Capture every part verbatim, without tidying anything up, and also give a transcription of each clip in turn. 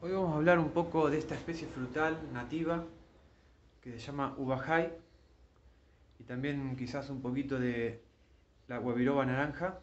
Hoy vamos a hablar un poco de esta especie frutal nativa que se llama uvajay y también quizás un poquito de la guabiroba naranja.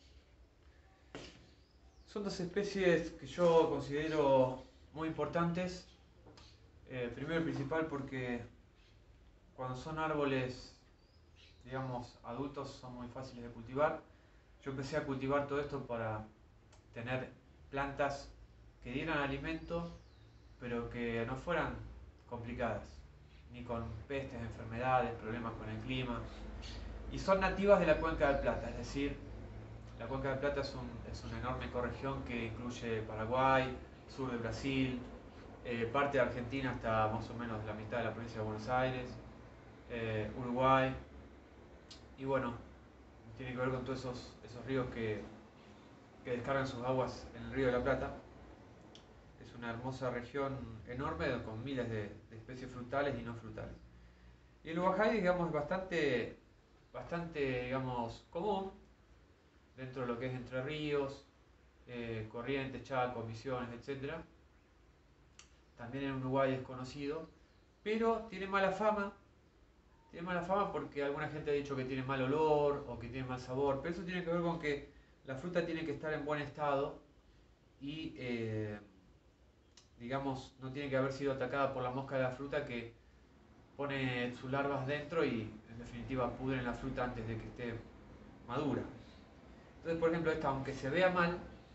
Son dos especies que yo considero muy importantes. Eh, primero y principal porque cuando son árboles, digamos, adultos son muy fáciles de cultivar. Yo empecé a cultivar todo esto para tener plantas que dieran alimento, pero que no fueran complicadas, ni con pestes, enfermedades, problemas con el clima. Y son nativas de la Cuenca del Plata, es decir, la Cuenca del Plata es, un, es una enorme ecorregión que incluye Paraguay, sur de Brasil, eh, parte de Argentina hasta más o menos la mitad de la provincia de Buenos Aires, eh, Uruguay, y bueno, tiene que ver con todos esos, esos ríos que, que descargan sus aguas en el río de la Plata. Es una hermosa región enorme con miles de, de especies frutales y no frutales. Y el uvajay, digamos, es bastante, bastante, digamos, común dentro de lo que es Entre Ríos, eh, Corrientes, Chaco, Misiones, etcétera. También en Uruguay es conocido, pero tiene mala fama. Tiene mala fama porque alguna gente ha dicho que tiene mal olor o que tiene mal sabor, pero eso tiene que ver con que la fruta tiene que estar en buen estado y, eh, digamos, no tiene que haber sido atacada por la mosca de la fruta que pone sus larvas dentro y en definitiva pudren la fruta antes de que esté madura. Entonces, por ejemplo, esta, aunque se vea mal,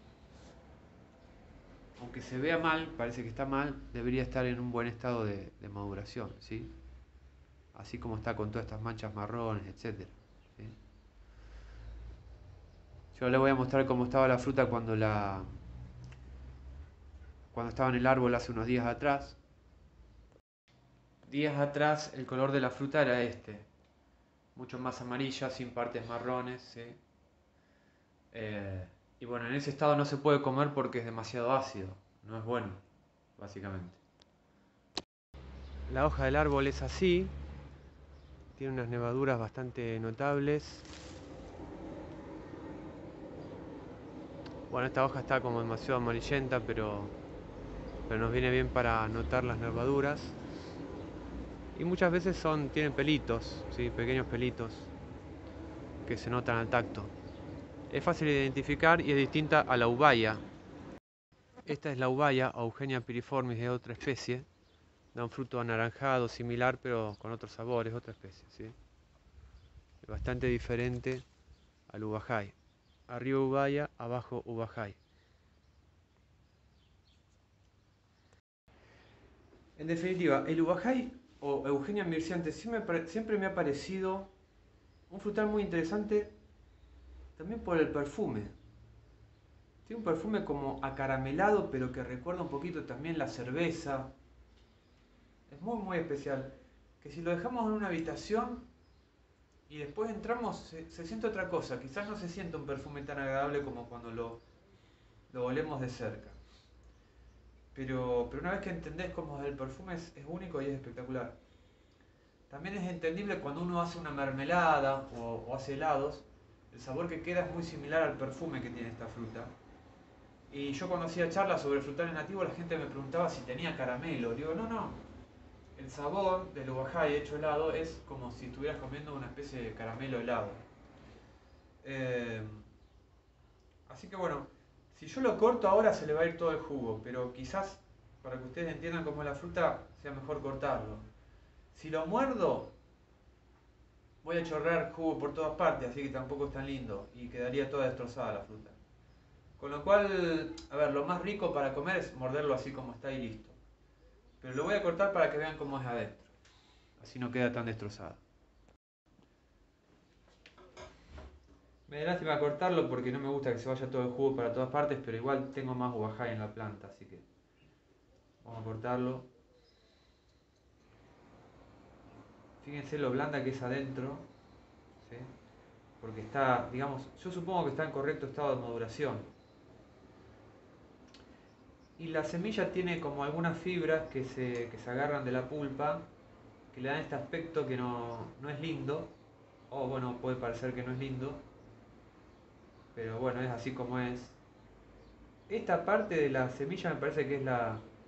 aunque se vea mal, parece que está mal, debería estar en un buen estado de, de maduración, ¿sí? Así como está con todas estas manchas marrones, etcétera, ¿sí? Yo le voy a mostrar cómo estaba la fruta cuando la cuando estaba en el árbol hace unos días atrás. Días atrás el color de la fruta era este, mucho más amarilla, sin partes marrones, ¿sí? Eh, y bueno, en ese estado no se puede comer porque es demasiado ácido, no es bueno, básicamente. La hoja del árbol es así, tiene unas nevaduras bastante notables. Bueno, esta hoja está como demasiado amarillenta, pero, pero nos viene bien para notar las nervaduras. Y muchas veces son, tienen pelitos, ¿sí? Pequeños pelitos que se notan al tacto. Es fácil de identificar y es distinta a la ubaya. Esta es la ubaya, Eugenia piriformis, de otra especie. Da un fruto anaranjado, similar, pero con otros sabores, otra especie, ¿sí? Es bastante diferente al uvajay. Arriba ubaya, abajo uvajay. En definitiva, el uvajay o Eugenia myrciante siempre, siempre me ha parecido un frutal muy interesante también por el perfume. Tiene un perfume como acaramelado, pero que recuerda un poquito también la cerveza. Es muy, muy especial. Que si lo dejamos en una habitación y después entramos, se, se siente otra cosa. Quizás no se siente un perfume tan agradable como cuando lo, lo olemos de cerca. Pero, pero una vez que entendés cómo es el perfume, es, es único y es espectacular. También es entendible cuando uno hace una mermelada o, o hace helados, el sabor que queda es muy similar al perfume que tiene esta fruta. Y yo cuando hacía charlas sobre frutales nativos, la gente me preguntaba si tenía caramelo. Digo, no, no. El sabor del uvajay hecho helado es como si estuvieras comiendo una especie de caramelo helado. Eh, así que bueno, si yo lo corto ahora se le va a ir todo el jugo, pero quizás para que ustedes entiendan cómo es la fruta sea mejor cortarlo. Si lo muerdo, voy a chorrear jugo por todas partes, así que tampoco es tan lindo y quedaría toda destrozada la fruta. Con lo cual, a ver, lo más rico para comer es morderlo así como está y listo. Pero lo voy a cortar para que vean cómo es adentro. Así no queda tan destrozado. Me da lástima cortarlo porque no me gusta que se vaya todo el jugo para todas partes, pero igual tengo más uvajay en la planta, así que vamos a cortarlo. Fíjense lo blanda que es adentro, ¿sí? Porque está, digamos, yo supongo que está en correcto estado de maduración. Y la semilla tiene como algunas fibras que se, que se agarran de la pulpa, que le dan este aspecto que no, no es lindo, o bueno, puede parecer que no es lindo, pero bueno, es así como es. Esta parte de la semilla me parece que es la,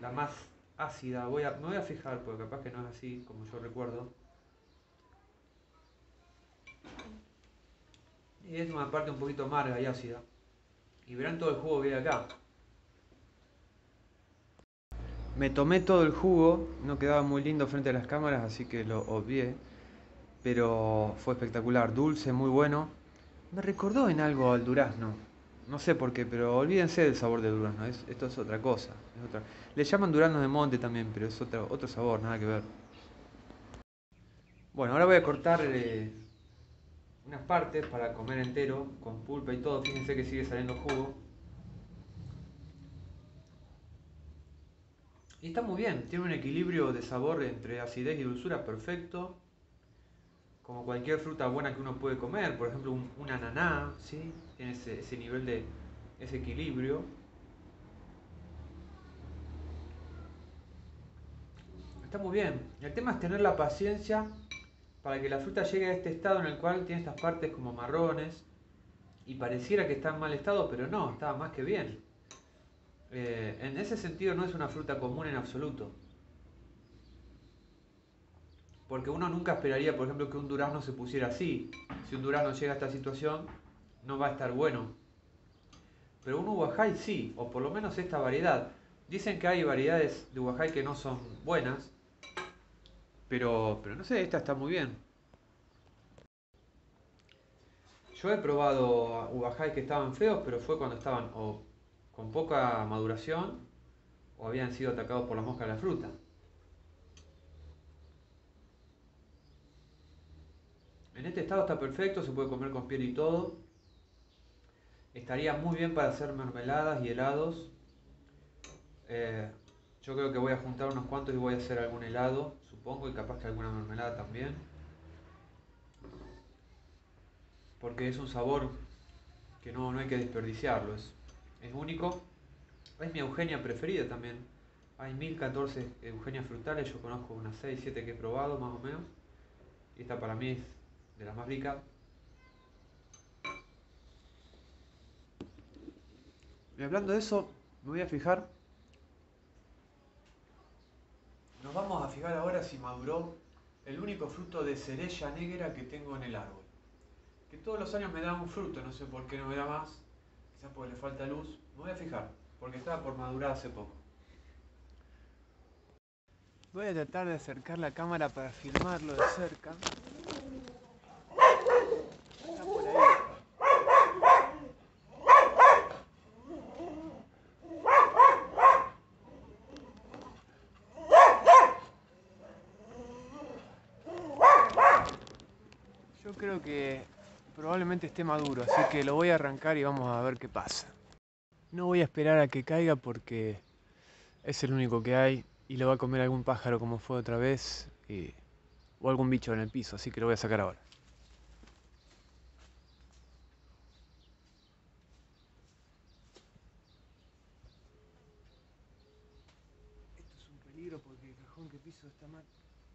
la más ácida. Voy a, me voy a fijar, porque capaz que no es así como yo recuerdo. Y es una parte un poquito amarga y ácida. Y verán todo el jugo que hay acá. Me tomé todo el jugo, no quedaba muy lindo frente a las cámaras, así que lo obvié. Pero fue espectacular, dulce, muy bueno. Me recordó en algo al durazno. No sé por qué, pero olvídense del sabor del durazno. Es, esto es otra cosa. Es otra. Le llaman duraznos de monte también, pero es otro, otro sabor, nada que ver. Bueno, ahora voy a cortar eh, unas partes para comer entero, con pulpa y todo. Fíjense que sigue saliendo jugo. Y está muy bien, tiene un equilibrio de sabor entre acidez y dulzura perfecto. Como cualquier fruta buena que uno puede comer, por ejemplo un, un ananá, ¿sí? Tiene ese, ese nivel de ese equilibrio. Está muy bien. El tema es tener la paciencia para que la fruta llegue a este estado en el cual tiene estas partes como marrones y pareciera que está en mal estado, pero no, está más que bien. Eh, en ese sentido no es una fruta común en absoluto. Porque uno nunca esperaría, por ejemplo, que un durazno se pusiera así. Si un durazno llega a esta situación, no va a estar bueno. Pero un Ubajay sí, o por lo menos esta variedad. Dicen que hay variedades de Ubajay que no son buenas, pero, pero no sé, esta está muy bien. Yo he probado Ubajay que estaban feos, pero fue cuando estaban o con poca maduración o habían sido atacados por la mosca de la fruta. En este estado está perfecto, se puede comer con piel y todo. Estaría muy bien para hacer mermeladas y helados. Eh, yo creo que voy a juntar unos cuantos y voy a hacer algún helado, supongo, y capaz que alguna mermelada también. Porque es un sabor que no, no hay que desperdiciarlo, es, es único. Es mi Eugenia preferida también. Hay mil catorce Eugenias frutales, yo conozco unas seis siete que he probado más o menos. Y esta para mí es de las más ricas. Y hablando de eso, me voy a fijar. Nos vamos a fijar ahora si maduró el único fruto de cereza negra que tengo en el árbol. Que todos los años me da un fruto, no sé por qué no me da más. Quizás porque le falta luz. Me voy a fijar, porque estaba por madurar hace poco. Voy a tratar de acercar la cámara para filmarlo de cerca. Está por ahí. Yo creo que probablemente esté maduro, así que lo voy a arrancar y vamos a ver qué pasa. No voy a esperar a que caiga porque es el único que hay y lo va a comer algún pájaro como fue otra vez y, o algún bicho en el piso, así que lo voy a sacar ahora. Esto es un peligro porque el cajón que piso está mal.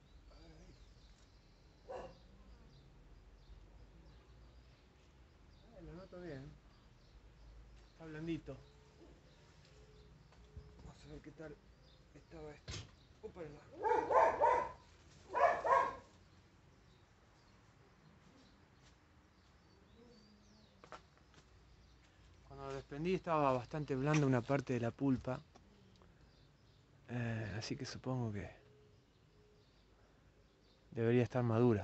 Ay, lo noto bien. Está blandito. Vamos a ver qué tal estaba esto. Úpala. Cuando lo desprendí estaba bastante blanda una parte de la pulpa. Eh, así que supongo que debería estar madura.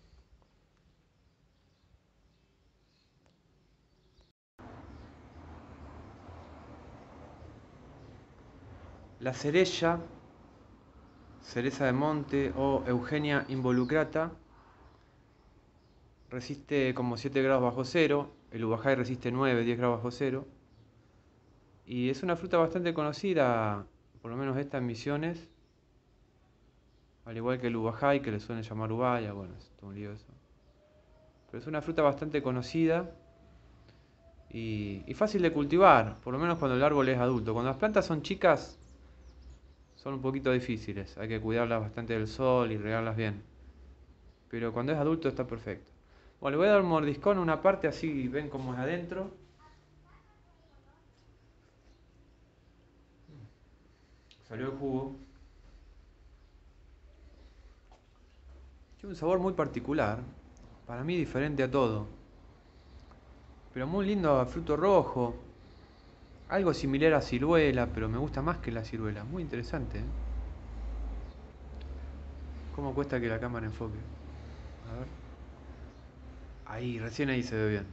La cereza, cereza de monte o Eugenia involucrata, resiste como siete grados bajo cero, el Ubajay resiste nueve, diez grados bajo cero. Y es una fruta bastante conocida, por lo menos esta en Misiones, al igual que el Ubajay, que le suelen llamar ubaya, bueno, es todo un lío eso. Pero es una fruta bastante conocida y, y fácil de cultivar, por lo menos cuando el árbol es adulto. Cuando las plantas son chicas, son un poquito difíciles, hay que cuidarlas bastante del sol y regarlas bien. Pero cuando es adulto está perfecto. Bueno, le voy a dar un mordiscón a una parte así ven cómo es adentro. Salió el jugo. Tiene un sabor muy particular, para mí diferente a todo, pero muy lindo a fruto rojo, algo similar a ciruela, pero me gusta más que la ciruela, muy interesante, ¿eh? ¿Cómo cuesta que la cámara enfoque? A ver. Ahí, recién ahí se ve bien.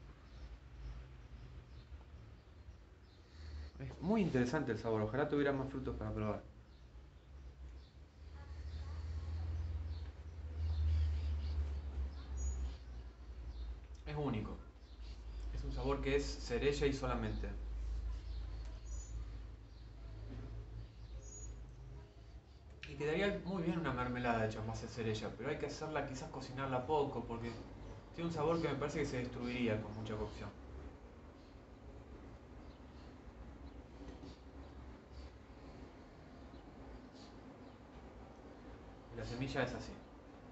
Es muy interesante el sabor, ojalá tuviera más frutos para probar. Es único. Es un sabor que es cereza y solamente. Y quedaría muy bien una mermelada hecha más de cereza, pero hay que hacerla, quizás cocinarla poco, porque tiene un sabor que me parece que se destruiría con mucha cocción. Y la semilla es así.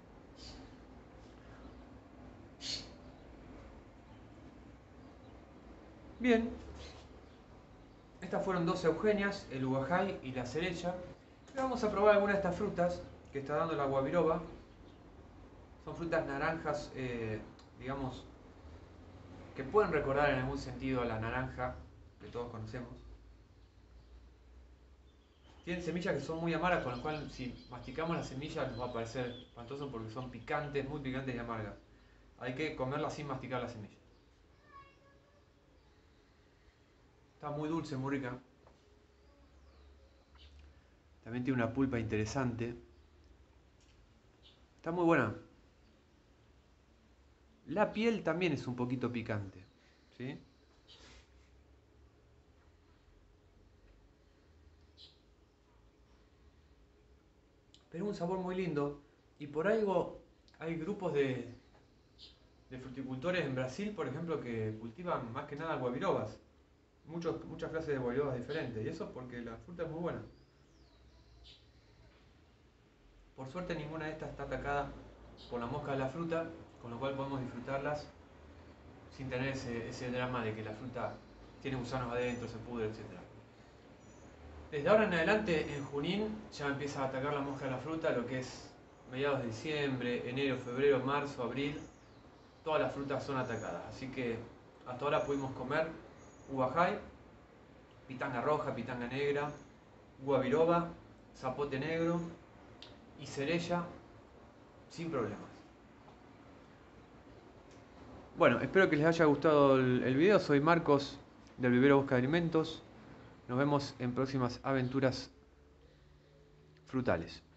Bien, estas fueron dos Eugenias, el Ugajay y la cereza. Y vamos a probar alguna de estas frutas que está dando la guabiroba. Son frutas naranjas, eh, digamos, que pueden recordar en algún sentido a la naranja que todos conocemos. Tienen semillas que son muy amargas, con lo cual si masticamos las semillas nos va a parecer espantoso porque son picantes, muy picantes y amargas. Hay que comerlas sin masticar la semilla. Está muy dulce, muy rica. También tiene una pulpa interesante. Está muy buena. La piel también es un poquito picante, ¿sí? Pero un sabor muy lindo. Y por algo hay grupos de, de fruticultores en Brasil, por ejemplo, que cultivan más que nada guabirobas. Muchos, muchas clases de guabirobas diferentes. Y eso porque la fruta es muy buena. Por suerte ninguna de estas está atacada por la mosca de la fruta, con lo cual podemos disfrutarlas sin tener ese, ese drama de que la fruta tiene gusanos adentro, se pudre, etcétera. Desde ahora en adelante, en Junín, ya empieza a atacar la mosca de la fruta, lo que es mediados de diciembre, enero, febrero, marzo, abril. Todas las frutas son atacadas, así que hasta ahora pudimos comer ugajay, pitanga roja, pitanga negra, guabiroba, zapote negro y cereza sin problemas. Bueno, espero que les haya gustado el, el video. Soy Marcos del Vivero Busca de Alimentos. Nos vemos en próximas aventuras frutales.